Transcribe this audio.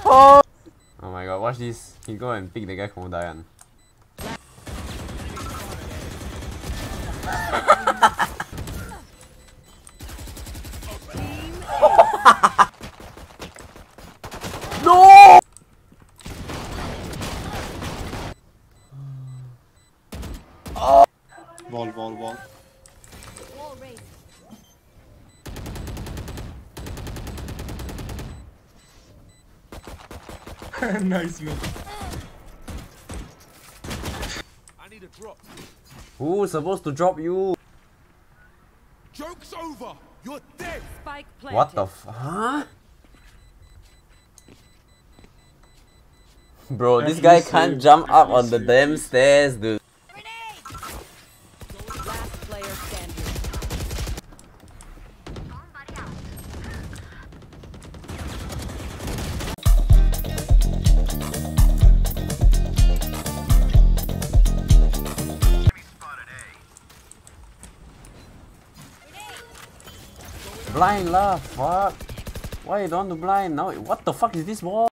Oh my god, watch this. He go and pick the guy who die one. No! Oh. Wall. Nice man. I need a drop. Who's supposed to drop you? Joke's over. You're dead. Spike planted. What the huh? Bro, this guy can't jump up on the damn stairs, dude. Last player standing. Blind lah, fuck. Why you don't want to blind now? What the fuck is this wall?